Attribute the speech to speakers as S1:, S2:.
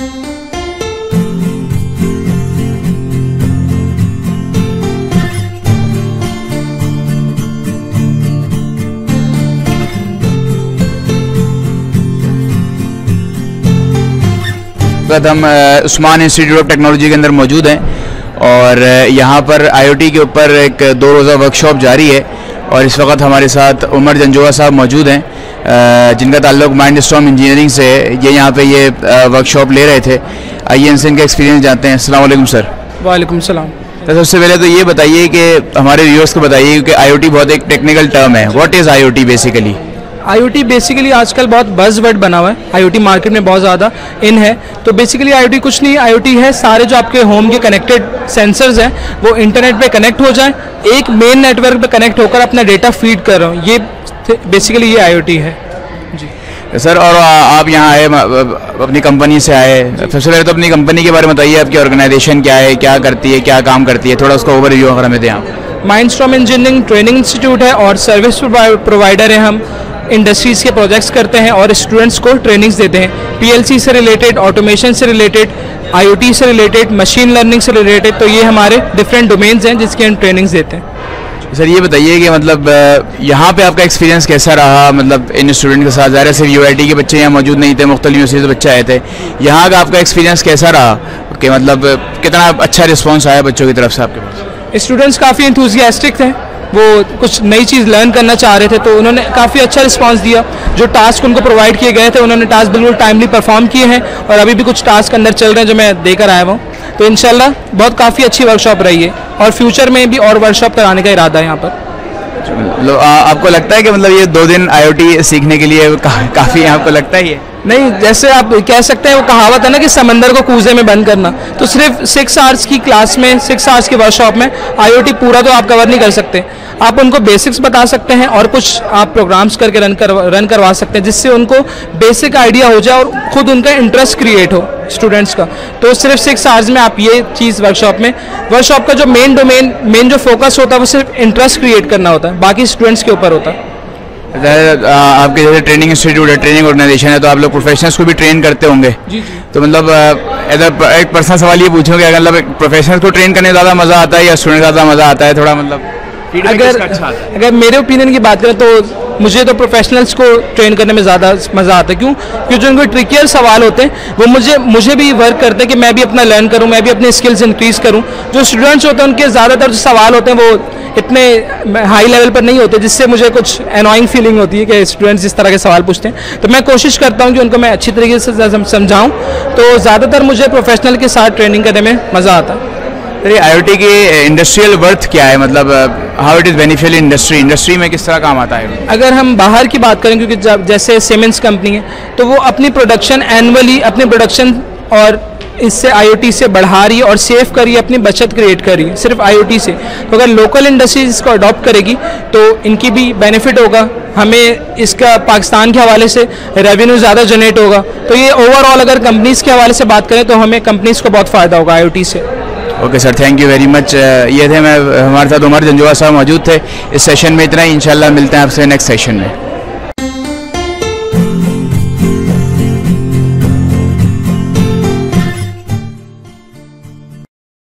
S1: हम Usman institute of technology के अंदर मौजूद हैं और यहाँ पर IoT के ऊपर एक 2 रोज़ा वर्कशॉप जारी है और इस वक्त हमारे साथ उमर जंजोआ साहब मौजूद हैं जिनका ताल्लुक माइंडस्टॉर्म इंजीनियरिंग से ये यहाँ पे ये वर्कशॉप ले रहे थे। आइए इनसे इनका एक्सपीरियंस जानते हैं। अस्सलाम वालेकुम सर।
S2: वालेकुम सलाम।
S1: तो सबसे पहले तो ये बताइए कि हमारे व्यूअर्स को बताइए कि IoT बहुत एक टेक्निकल टर्म है। What is IoT basically?
S2: IoT basically आजकल बहुत बज़वर्ड बना हुआ है। IoT मार्केट में बहुत ज़्यादा इन है। तो बेसिकली IoT कुछ नहीं, IoT है सारे जो आपके होम के कनेक्टेड सेंसर्स हैं वो इंटरनेट पे कनेक्ट हो जाएं, एक मेन नेटवर्क पे कनेक्ट होकर अपना डेटा फीड कर रहा हूँ। ये बेसिकली ये IoT है जी
S1: सर। और आप यहाँ आए अपनी कंपनी से आए, सबसे पहले तो अपनी कंपनी के बारे में बताइए। आपकी ऑर्गेनाइजेशन क्या है, क्या करती है, क्या काम करती है, थोड़ा उसका ओवरव्यू अगर हमें दें आप।
S2: माइंडस्टॉर्म इंजीनियरिंग ट्रेनिंग इंस्टीट्यूट है और सर्विस प्रोवाइडर है। हम इंडस्ट्रीज़ के प्रोजेक्ट्स करते हैं और स्टूडेंट्स को ट्रेनिंग्स देते हैं PLC से रिलेटेड, ऑटोमेशन से रिलेटेड, IoT से रिलेटेड, मशीन लर्निंग से रिलेटेड। तो ये हमारे डिफरेंट डोमेन्स हैं जिसके हम ट्रेनिंग्स देते हैं।
S1: सर ये बताइए कि मतलब यहाँ पे आपका एक्सपीरियंस कैसा रहा, मतलब इन स्टूडेंट के साथ? ज़ाहिर सिर्फ UIT के बच्चे यहाँ मौजूद नहीं थे, मुख्तलिफ यूनिवर्सिटी से बच्चे आए थे। यहाँ का आपका एक्सपीरियंस कैसा रहा कि मतलब कितना अच्छा रिस्पॉन्स आया बच्चों की तरफ से आपके पास?
S2: स्टूडेंट्स काफ़ी इंथुजियास्टिक थे, वो कुछ नई चीज़ लर्न करना चाह रहे थे तो उन्होंने काफ़ी अच्छा रिस्पांस दिया। जो टास्क उनको प्रोवाइड किए गए थे उन्होंने टास्क बिल्कुल टाइमली परफॉर्म किए हैं और अभी भी कुछ टास्क अंदर चल रहे हैं जो मैं देकर आया हूँ। तो इंशाल्लाह बहुत काफ़ी अच्छी वर्कशॉप रही है और फ्यूचर में भी और वर्कशॉप कराने का इरादा है यहाँ पर।
S1: आपको लगता है कि मतलब ये 2 दिन IoT सीखने के लिए काफ़ी आपको लगता है? ये
S2: नहीं, जैसे आप कह सकते हैं वो कहावत है ना कि समंदर को कूजे में बंद करना। तो सिर्फ 6 आवर्स की क्लास में, 6 आवर्स की वर्कशॉप में IoT पूरा तो आप कवर नहीं कर सकते। आप उनको बेसिक्स बता सकते हैं और कुछ आप प्रोग्राम्स करके रन करवा सकते हैं जिससे उनको बेसिक आइडिया हो जाए और ख़ुद उनका इंटरेस्ट क्रिएट हो स्टूडेंट्स का। तो सिर्फ 6 आवर्स में आप ये चीज़ वर्कशॉप का जो मेन जो फोकस होता है वो सिर्फ इंटरेस्ट क्रिएट करना होता है, बाकी स्टूडेंट्स के ऊपर होता है।
S1: आपके जैसे ट्रेनिंग इंस्टीट्यूट है, ट्रेनिंग ऑर्गेनाइजेशन है, तो आप लोग प्रोफेशनल्स को भी ट्रेन करते होंगे।
S2: जी।
S1: तो मतलब एक पर्सनल सवाल ये पूछूंगा कि मतलब प्रोफेशनल्स को ट्रेन करने ज़्यादा मज़ा आता है या स्टूडेंट ज़्यादा मज़ा आता है? थोड़ा मतलब
S2: अगर मेरे ओपिनियन की बात करें तो मुझे तो प्रोफेशनल्स को ट्रेन करने में ज़्यादा मज़ा आता है। क्योंकि जो उनको ट्रिकियर सवाल होते हैं वो मुझे भी वर्क करते हैं कि मैं भी अपना लर्न करूं, मैं भी अपने स्किल्स इंक्रीज़ करूं। जो स्टूडेंट्स होते हैं उनके ज़्यादातर जो सवाल होते हैं वो इतने हाई लेवल पर नहीं होते जिससे मुझे कुछ एनॉइंग फीलिंग होती है कि स्टूडेंट्स इस तरह के सवाल पूछते हैं। तो मैं कोशिश करता हूँ कि उनको मैं अच्छी तरीके से समझाऊँ। तो ज़्यादातर मुझे प्रोफेशनल के साथ ट्रेनिंग करने में मज़ा आता है।
S1: अरे IoT की इंडस्ट्रियल वर्थ क्या है, मतलब how it is beneficial industry में किस तरह काम आता है?
S2: अगर हम बाहर की बात करें, क्योंकि जैसे सीमेंस कंपनी है तो वो अपनी प्रोडक्शन एनुअली अपनी प्रोडक्शन और इससे IoT से बढ़ा रही है और सेव कर रही है, अपनी बचत क्रिएट कर रही है सिर्फ IoT से। तो अगर लोकल इंडस्ट्रीज इसको अडॉप्ट करेगी तो इनकी भी बेनिफिट होगा, हमें इसका पाकिस्तान के हवाले से रेवेन्यू ज़्यादा जनरेट होगा। तो ये ओवरऑल अगर कंपनीज़ के हवाले से बात करें तो हमें कंपनीज़ को बहुत फ़ायदा होगा IoT से।
S1: Okay sir, thank you very much. ये थे हमारे साथ उमर जंजोआ साहब मौजूद थे इस सेशन में। इतना ही, इंशाल्लाह मिलते हैं आपसे नेक्स्ट सेशन में।